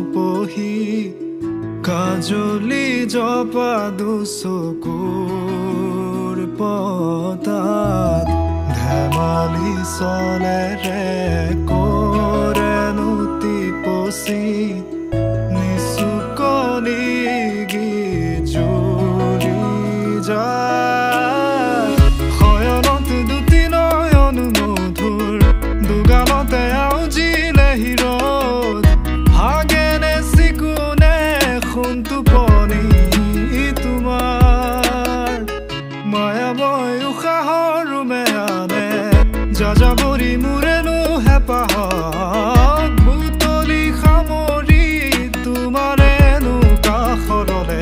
পহি কাজলি জপা দুচকুৰ পতাত ধেমালি চলেৰে কৰে নুতি পচি নিচুকনি গিজুৰি যায় শয়নত দুটি নয়ন মধুৰ দুগালতে আউজিলে হিৰত ভাগেনে চিকুনে সোণটো পনি তোমাৰ মায়াময় উশাহৰ মেয়ানে যাযাবৰী মোৰেনো হেঁপাহক বুটলি সামৰি তোমাৰেনো কাষৰলে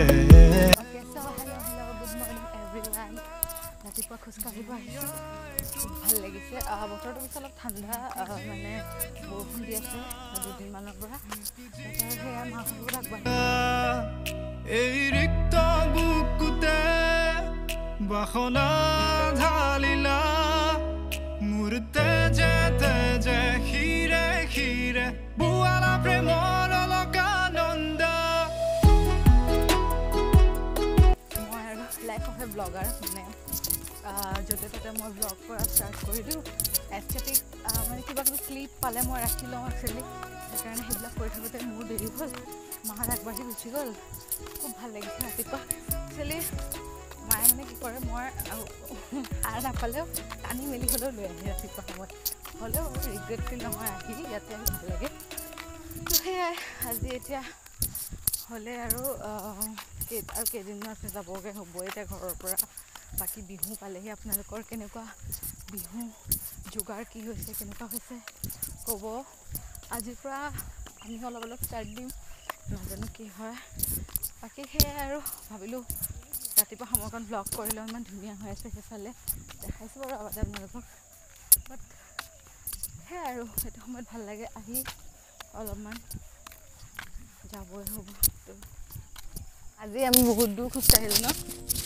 ৰাতিপুৱা খোজকাঢ়িব আহিছোঁ খুব ভাল লাগিছে বতৰটো পিছত অলপ ঠাণ্ডা মানে বৰষুণ দি আছে দুদিনমানৰ পৰা সেয়া মাহঁত আগবাঢ়ি এই ৰিক্ত বুকুতে বাসনা ঢালিলা মোৰ তেজে তেজে শিৰে শিৰে বুৱালা প্ৰেমৰ অলকানন্দ মই আৰু লাইফ অফ এ ব্লগাৰ মানে য'তে ত'তে মই ব্লগ কৰা ষ্টাৰ্ট কৰি দিওঁ এস্থেটিক মানে কিবা কিবি ক্লিপ পালে মই ৰাখি লওঁ একচুৱেলি সেইকাৰণে সেইবিলাক কৰি থাকোঁতে মোৰ দেৰি হ'ল মাহঁত আগবাঢ়ি গুচি গ'ল খুব ভাল লাগিছে ৰাতিপুৱা একচুৱেলি মায়ে মানে কি কৰে মই সাৰ নাপালেও টানি মেলি হ'লেও লৈ আহে ৰাতিপুৱা সময়ত হ'লেও ৰিগ্ৰেট ফিল নহয় আহি ইয়াতে আহি ভাল লাগে তো সেয়াই আজি এতিয়া হ'লে আৰু কেইদিনমান আছে যাবগৈ হ'ব এতিয়া ঘৰৰ পৰা বাকী বিহু পালেহি আপোনালোকৰ কেনেকুৱা বিহু যোগাৰ কি হৈছে কেনেকুৱা হৈছে ক'ব আজিৰ পৰা আমি অলপ অলপ ষ্টাৰ্ট দিম নাজানো কি হয় বাকী সেয়াই আৰু ভাবিলোঁ ৰাতিপুৱা সময়কণ ব্লগ কৰিলেও ইমান ধুনীয়া হৈ আছে সেইফালে দেখাইছোঁ বাৰু আগতে আপোনালোকক বাট সেয়াই আৰু সেইটো সময়ত ভাল লাগে আহি অলপমান যাবই হ'ব তো আজি আমি বহুত দূৰ খোজকাঢ়িলোঁ ন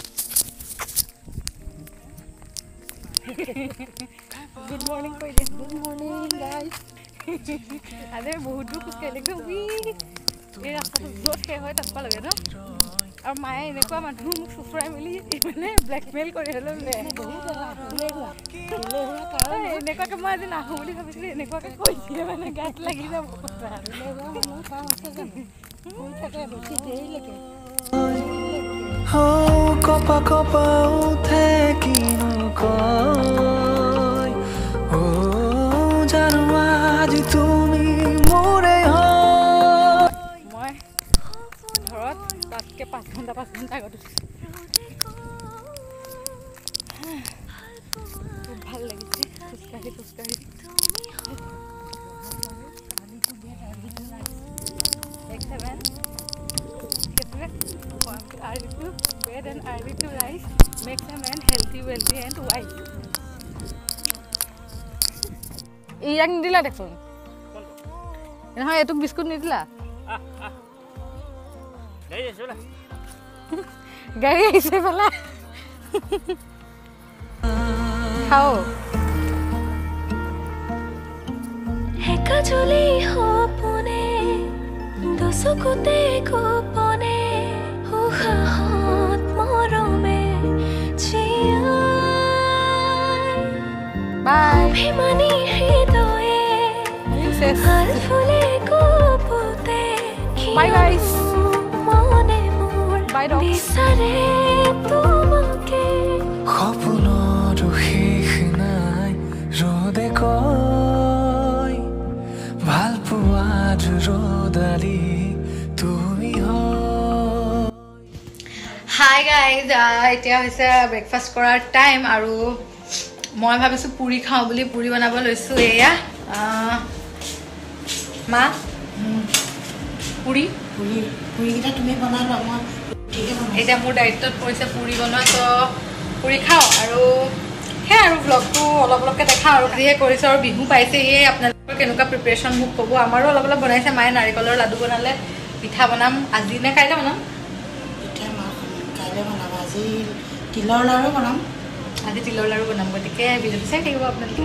গুড মৰ্ণিং কৈ দিয়া গুড মৰ্ণিং গাইজ আজি বহুত দূৰ খোজকাঢ়িলোঁ একদম এই ৰাস্তাটো য'ত শেষ হয় তাত পালেগৈ ন আৰু মায়ে এনেকুৱা মানুহ মোক চুচৰাই মেলি মানে ব্লেকমেইল কৰি হ'লেও এনেকুৱাকৈ মই আজি নাহোঁ বুলি ভাবিছিলোঁ এনেকুৱাকৈ কৈ দিয়ে মানে গাত লাগি যাব কপা কপা উঠে কিনো কয় ও জানো আজি তুমি মোৰে মই ঘৰত তাতকৈ 5 ঘণ্টা আগত উঠিছোঁ খুব ভাল লাগিছে খোজকাঢ়ি bed and early to rise makes a man healthy, wealthy and wise. Iyak nidila dekhun. নহয় এটুক বিস্কুট নিদিলা গাড়ী আহিছে বলা খাও হেকা চলি হপনে দসকুতে গোপনে উহাহত মৰমে চিয়াই বাই অভিমানী হৃদয়ে আর ফুলে গোপতে বাই গাইস মনে মোৰ বিচাৰে তোমাকে সপোনৰ শেষ নাই ৰ'দে কয় ভাল পোৱাৰ ৰ'দালি তুমি হাই গাইজ এতিয়া হৈছে ব্ৰেকফাষ্ট কৰাৰ টাইম আৰু মই ভাবিছোঁ পুৰি খাওঁ বুলি পুৰি বনাব লৈছোঁ এয়া মা পুৰিকেইটা তুমি বনাবা মই এতিয়া মোৰ দায়িত্বত পৰিছে পুৰি বনোৱা তো পুৰি খাওঁ আৰু সেয়া আৰু ব্লগটো অলপ অলপকৈ দেখাওঁ আৰু যিহে কৰিছোঁ আৰু বিহু পাইছে সেয়ে আপোনালোকৰ কেনেকুৱা প্ৰিপেৰেশ্যন মোক ক'ব আমাৰো অলপ অলপ বনাইছে মায়ে নাৰিকলৰ লাডু বনালে পিঠা বনাম আজি নে কাইলৈ বনাম আজি তিলৰ লাড়ু বনাম গতিকে ভিডিঅ'টো চাই থাকিব আপোনালোকে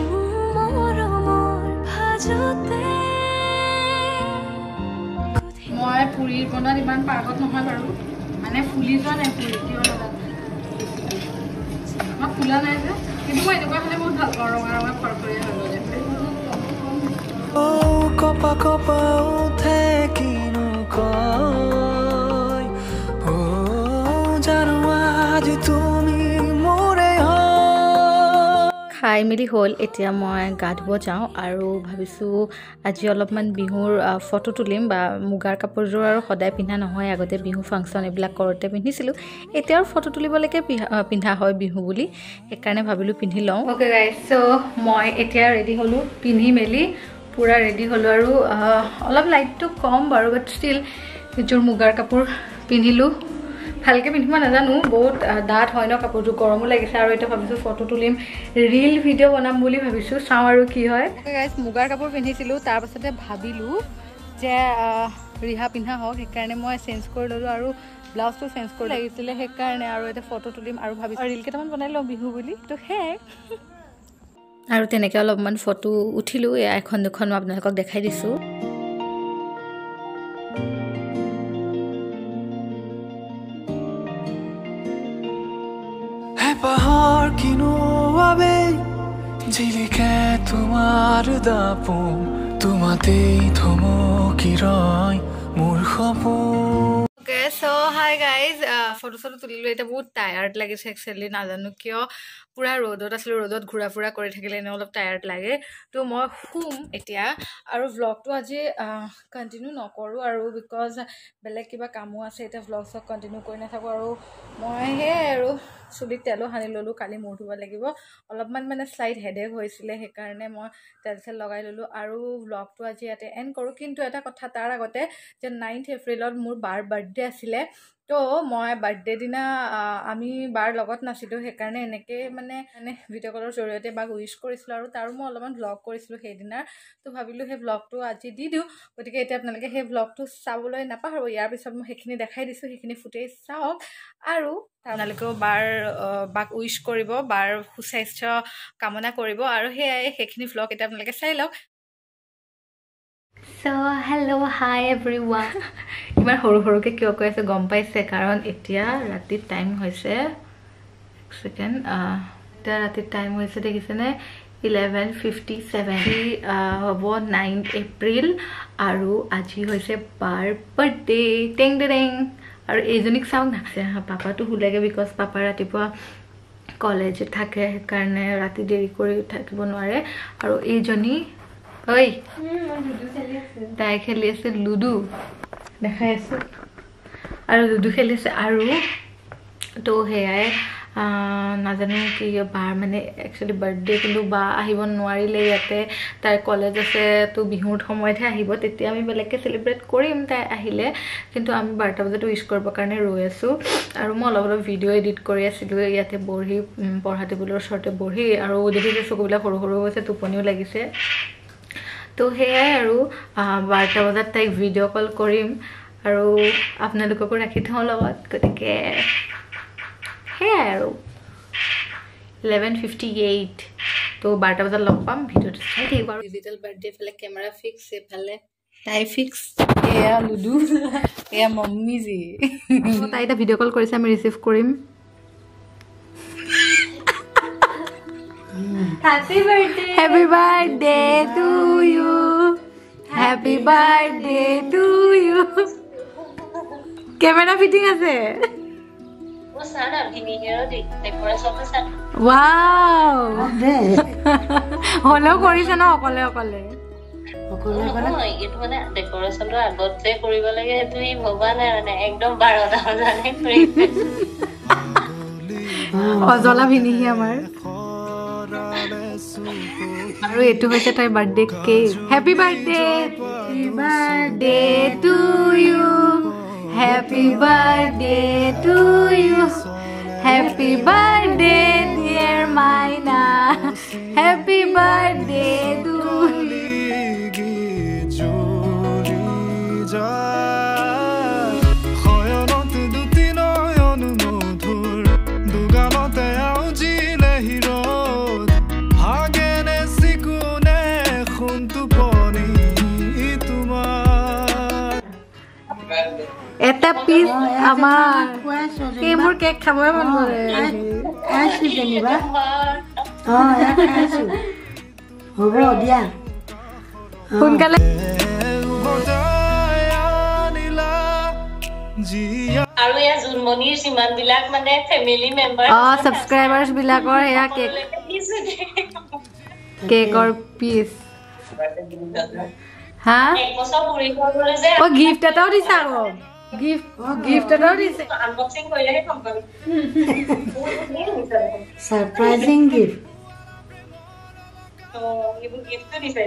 মই পুৰীৰ বনাত ইমান পাৰ্গত নহয় বাৰু মানে ফুলি যোৱা নাই পুৰি কিয় নাজানো মই ফুলা নাই যে কিন্তু মই এনেকুৱা হ'লে বহুত ভাল পাওঁ ৰঙা ৰঙা ফৰফৰীয়া হৈ গ'লে কপা কপা উঠে কিনো কয় জানো আজি তুমি মোৰে খাই মেলি হ'ল এতিয়া মই গা ধুব যাওঁ আৰু ভাবিছোঁ আজি অলপমান বিহুৰ ফটো তুলিম বা মুগাৰ কাপোৰযোৰ আৰু সদায় পিন্ধা নহয় আগতে বিহু ফাংচন এইবিলাক কৰোঁতে পিন্ধিছিলোঁ এতিয়া আৰু ফটো তুলিবলৈকে পিন্ধা হয় বিহু বুলি সেইকাৰণে ভাবিলোঁ পিন্ধি লওঁ অ'কে গাইজ চ' মই এতিয়া ৰেডি হ'লোঁ পিন্ধি মেলি পুৰা ৰেডি হ'লোঁ আৰু অলপ লাইটটো কম বাৰু বাট ষ্টিল এযোৰ মুগাৰ কাপোৰ পিন্ধিলোঁ ভালকৈ পিন্ধিব নাজানো বহুত ডাঠ হয় ন কাপোৰযোৰ গৰমো লাগিছে আৰু এতিয়া ভাবিছোঁ ফটো তুলিম ৰিল ভিডিঅ' বনাম বুলি ভাবিছোঁ চাওঁ আৰু কি হয় গাইজ মুগাৰ কাপোৰ পিন্ধিছিলোঁ তাৰপাছতে ভাবিলোঁ যে ৰিহা পিন্ধা হওক সেইকাৰণে মই চেঞ্জ কৰি ল'লোঁ আৰু ব্লাউজটো চেঞ্জ কৰি লাগিছিলে সেইকাৰণে আৰু এতিয়া ফটো তুলিম আৰু ভাবিছোঁ ৰিল কেইটামান বনাই লওঁ বিহু বুলি তো সেয়াই আৰু তেনেকৈ অলপমান ফটো উঠিলোঁ এয়া এখন দুখন মই আপোনালোকক দেখাই দিছোঁ পাহৰ কিনো বাবে জিলিকে তোমাৰ দাপোন তোমাতেই থমকি ৰয় মোৰ সপোন Okay, so hi guys, photo তুলিলোঁ এতিয়া বহুত টায়াৰ্ড লাগিছে একচুৱেলি নাজানো কিয় পুৰা ৰ'দত আছিলোঁ ৰ'দত ঘূৰা ফুৰা কৰি থাকিলে এনে অলপ টায়াৰ্ড লাগে তো মই শুম এতিয়া আৰু ভ্লগটো আজি কণ্টিনিউ নকৰোঁ আৰু বিকজ বেলেগ কিবা কামো আছে এতিয়া ভ্লগ চগ কণ্টিনিউ কৰি নাথাকোঁ আৰু মই সেয়াই আৰু চুলিত তেলো সানি ল'লোঁ কালি মূৰ ধুব লাগিব অলপমান মানে শ্লাইট হেডেক হৈছিলে সেইকাৰণে মই তেল চেল লগাই ল'লোঁ আৰু ভ্লগটো আজি ইয়াতে এণ্ড কৰোঁ কিন্তু এটা কথা তাৰ আগতে যে 9th এপ্ৰিলত মোৰ বাৰ বাৰ্থডে আছিলে তো মই বাৰ্থডে দিনা আমি বাৰ লগত নাছিলোঁ সেইকাৰণে এনেকৈ মানে ভিডিঅ' কলৰ জৰিয়তে বাক উইচ কৰিছিলোঁ আৰু তাৰো মই অলপমান ভ্লগ কৰিছিলোঁ সেইদিনাৰ তো ভাবিলোঁ সেই ভ্লগটো আজি দি দিওঁ গতিকে এতিয়া আপোনালোকে সেই ভ্লগটো চাবলৈ নাপাহৰিব ইয়াৰ পিছত মই সেইখিনি দেখাই দিছোঁ সেইখিনি ফুটেজ চাওক আৰু আপোনালোকেও বাক উইচ কৰিব বাৰ সুস্বাস্থ্য কামনা কৰিব আৰু সেইখিনি ভ্লগ এতিয়া আপোনালোকে চাই লওক So hello hi everyone ইমান সৰু সৰুকে কিয় কৈ আছে গম পাইছে কাৰণ এতিয়া ৰাতি টাইম হৈছে এক সেকেন্ড এতিয়া ৰাতি টাইম হৈছে দেখিছেনে 11:57 হ'ব 9th এপ্ৰিল আৰু আজি হৈছে বাৰ বাৰ্থডে টেং টেং আৰু এইজনীক চাওক না পাপাটো শুলেগে বিকজ পাপা ৰাতিপুৱা কলেজত থাকে সেইকাৰণে ৰাতি দেৰি কৰি থাকিব নোৱাৰে আৰু এইজনী ঐ তাই খেলি আছে লুডু দেখাই আছোঁ আৰু লুডু খেলি আছে আৰু তো সেয়াই নাজানো কি বাৰ মানে একচুৱেলি বাৰ্থডে কিন্তু বা আহিব নোৱাৰিলে ইয়াতে তাইৰ কলেজ আছে তো বিহুৰ সময়তহে আহিব তেতিয়া আমি বেলেগকৈ চেলিব্ৰেট কৰিম তাই আহিলে কিন্তু আমি 12টা বজাত উইচ কৰিবৰ কাৰণে ৰৈ আছোঁ আৰু মই অলপ অলপ ভিডিঅ' এডিট কৰি আছিলোঁ ইয়াতে বহি পঢ়া টেবুলৰ ওচৰতে বহি আৰু দেখিছোঁ চকুবিলাক সৰু সৰু হৈছে টোপনিও লাগিছে তো সেয়াই আৰু 12টা বজাত তাইক ভিডিঅ' কল কৰিম আৰু আপোনালোককো ৰাখি থওঁ লগত গতিকে সেয়াই আৰু 11:58 তো 12টা বজাত লগ পাম ভিডিঅ'টো চাই থাকিব আৰু ডিজিটেল বাৰ্থডে ফালে কেমেৰা ফিক্স এইফালে তাই ফিক্স এয়া লুডু এয়া মম্মি জি তাই এটা ভিডিঅ' কল কৰিছে আমি ৰিচিভ কৰিম Happy birthday to you. Happy birthday to you. Camera fitting আছে. Wow. হলেও কৰিছে ন অকলে অকলে মানে ডেকৰেশ্যনটো আগত যে কৰিব লাগে সেইটো ই ভবা নাই মানে একদম 12টা বজালে কৰিছে অজলা ভিনিহি আমাৰ আৰু এটো হৈছে তাই birthday cake happy birthday to you happy birthday to you happy birthday dear Maina happy birthday to এটা পিস আমাৰ এই মোৰ কেক খাবই মন কৰে খাইছো যেনিবা খাইছো হ'ব দিয়া সোনকালে আৰু এয়া জুনমণিৰ যিমান বিলাক মানে ফেমিলি মেম্বাৰ সাবস্ক্ৰাইবাৰ্ছ বিলাকৰ এয়া কেকৰ পিস হা এক বছৰ পুৰি গ'লে যে গিফট এটাও দিছা আকৌ গিফট এটাও দিছে আনবক্সিং কৰিলেহে গম পাবি সাৰপ্ৰাইজিং গিফট এইবোৰ গিফ্টটো দিছে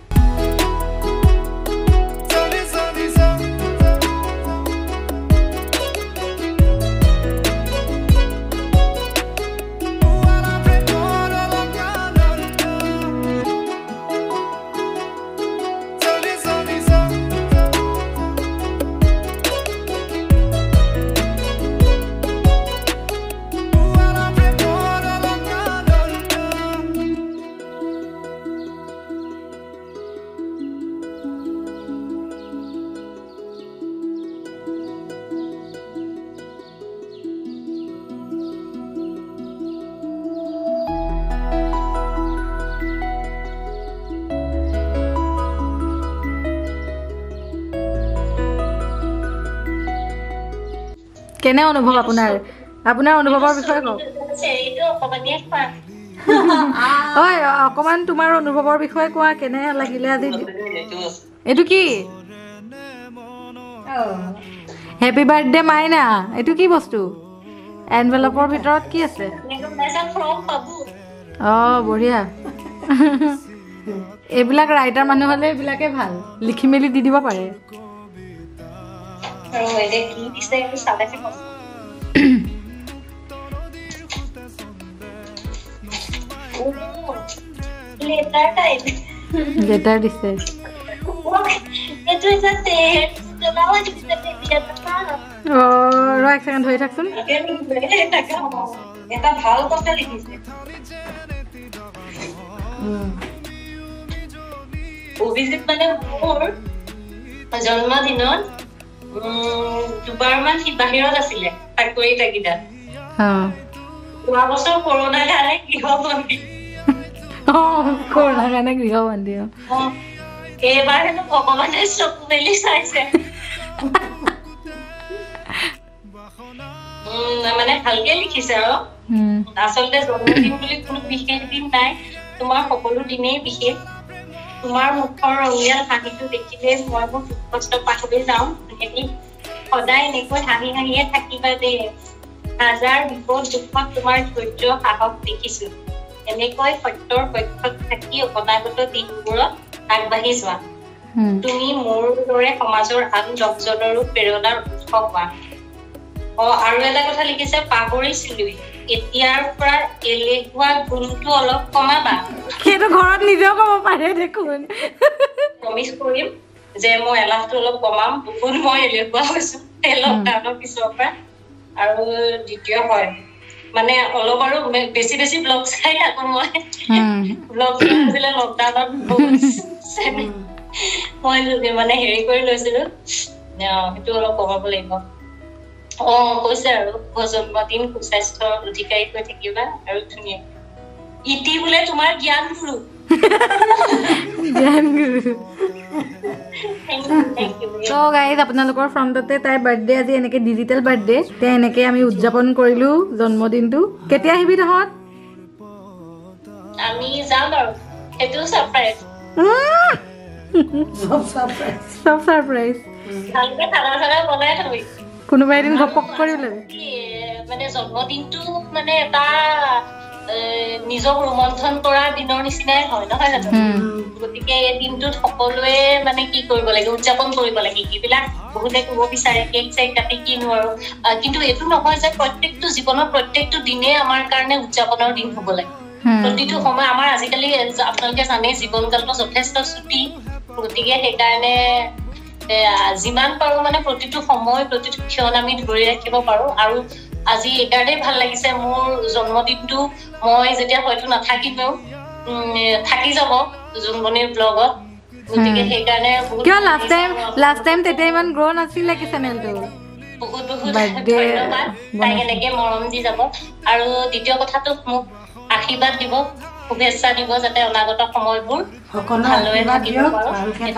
কেনে অনুভৱ আপোনাৰ অনুভৱৰ বিষয়ে কওক চেৰিটো অকমানিয়ে খোৱা ঐ অকমান তোমাৰ অনুভৱৰ বিষয়ে কোৱা কেনে লাগিলে আজি এইটো কি হেপী বাৰ্থডে মাইনা এইটো কি বস্তু এনভেলপৰ ভিতৰত কি আছে বঢ়িয়া এইবিলাক ৰাইটাৰ মানুহ হ'লে এইবিলাকে ভাল লিখি মেলি দি দিব পাৰে লেটাৰ দিছে এক ছেকেণ্ড ধৰি থাকচোন এটা ভাল কথা লিখিছে অভিজিত মানে মোৰ জন্মদিনত দুবাৰমান সি বাহিৰত আছিলে চাকৰি তাগিদাত যোৱা বছৰ কৰোণাৰ কাৰণে গৃহবন্দী এইবাৰ হেনো ভগৱানে চকু মেলি চাইছে মানে ভালকে লিখিছে আৰু আচলতে জন্মদিন বুলি কোনো বিশেষ দিন নাই তোমাৰ সকলো দিনেই বিশেষ তোমাৰ মুখৰ ৰঙীয়াল হাঁহিটো দেখিলে মই মোৰ দুখ কষ্ট পাহৰি যাওঁ সদায় এনেকৈ হাঁহি হাঁহিয়ে থাকিবা দেই হাজাৰ বিপদ দুখত তোমাৰ ধৈৰ্য সাহস দেখিছো এনেকৈ সত্যৰ পক্ষত থাকি অনাগত দিনবোৰত আগবাঢ়ি যোৱা তুমি মোৰ দৰে সমাজৰ আন দহজনৰো প্ৰেৰণাৰ উৎস হোৱা আৰু এটা কথা লিখিছে পাহৰিছিলোৱে এতিয়াৰ পৰা এলেহুৱা গুণটো অলপ কমাবা সেইটো ঘৰত নিজেও ক'ব পাৰে দেখোন প্ৰমিছ কৰিম যে মই এলাহটো অলপ কমাম বহুত মই এলেহুৱা হৈছো এই লকডাউনৰ পিছৰ পৰা আৰু দ্বিতীয় হয় মানে অলপ আৰু বেছি বেছি ব্লগ চাই থাকো মই ব্লগ চাইছিলে লকডাউনত মই মানে হেৰি কৰি লৈছিলো সেইটো অলপ কমাব লাগিব কৈছে আৰু জন্মদিন সুস্বাস্থ্যৰ অধিকাৰী হৈ থাকিবা আৰু ধুনীয়া ইতি বোলে তোমাৰ জ্ঞান গুৰু So guys, আপোনালোকৰ ফ্ৰণ্টতে তাইৰ বাৰ্থডে আজি এনেকে ডিজিটেল বাৰ্থডে তে এনেকে আমি উদযাপন কৰিলো জন্মদিনটো কেতিয়া আহিবি তহঁত আমি যাম আৰু সেইটো সাৰপ্ৰাইজ সব সাৰপ্ৰাইজ ভালকে খানা বনাই থবি কোনোবা এদিন ঘপক কৰি ওলাবি মানে জন্মদিনটো মানে এটা নিজক ৰোমন্থন কৰা দিনৰ নিচিনাই হয় নহয় জানো গতিকে এই দিনটোত সকলোৱে মানে কি কৰিব লাগে উদযাপন কৰিব লাগে এইবিলাক বহুতে ক'ব বিচাৰে কেক চেক কাটি কিনো আৰু কিন্তু এইটো নহয় যে প্ৰত্যেকটো জীৱনৰ প্ৰত্যেকটো দিনে আমাৰ কাৰণে উদযাপনৰ দিন হ'ব লাগে প্ৰতিটো সময় আমাৰ আজিকালি আপোনালোকে জানে জীৱনকালটো যথেষ্ট চুটি গতিকে সেইকাৰণে যিমান পাৰো মানে প্ৰতিটো সময় প্ৰতিটো ক্ষণ আমি ধৰি ৰাখিব পাৰো আৰু আজি এইকাৰণেই ভাল লাগিছে মোৰ জন্মদিনটো মই যেতিয়া হয়তো নাথাকিমেও থাকি যাব জুনমণিৰ ব্লগত গতিকে সেইকাৰণে কিয় লাষ্ট টাইম তেতিয়া ইমান গ্ৰ' নাছিলে কি চেনেলটো বহুত ধন্যবাদ তাইক এনেকে মৰম দি যাব আৰু দ্বিতীয় কথাটো মোক আশীৰ্বাদ দিব শুভেচ্ছা দিব যাতে অনাগত সময়বোৰ ভালদৰে থাকিব পাৰো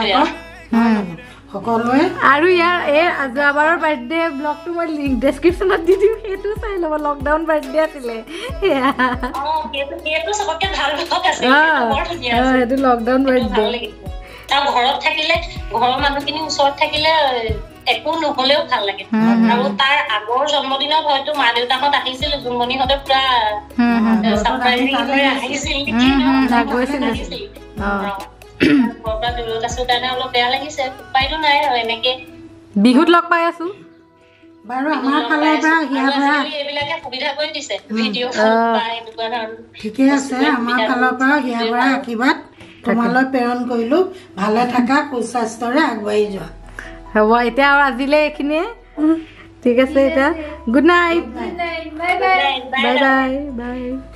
সকলোৱে আৰু ইয়াৰ এই যোৱাবাৰৰ বাৰ্থডে ব্লগটো মই লিংক ডেছক্ৰিপশ্যনত দি দিম সেইটো চাই ল'ব লকডাউন বাৰ্থডে আছিলে সেইটো চবতকে ভাল ব্লগ আছিল সেইটো লকডাউন বাৰ্থডে আৰু ঘৰত থাকিলে ঘৰৰ মানুহখিনি ওচৰত থাকিলে একো নহলেও ভাল লাগে আৰু তাৰ আগৰ জন্মদিনত হয়তো মা দেউতাহঁত আহিছিল জুমনিহঁতে পুৰা সাৰপ্ৰাইজিং কৰি আহিছিল ঘৰপৰা দূৰত আছো কাৰণে অলপ বেয়া লাগিছে উপায়তো নাই আৰু এনেকে বিহুত লগ পাই আছো বাৰু আমাৰ ফালৰ পৰা এইবিলাকে সুবিধা কৰি দিছে ভিডিঅ' বা এনেকুৱা ধৰণৰ ঠিকে আছে আমাৰ ফালৰ পৰা হিয়াৰ পৰা আশীৰ্বাদ তোমালৈ প্ৰেৰণ কৰিলো ভালে থাকা সুস্বাস্থ্যৰে আগবাঢ়ি যোৱা হ'ব এতিয়া আৰু আজিলৈ এইখিনিয়ে ঠিক আছে এতিয়া good night bye bye bye bye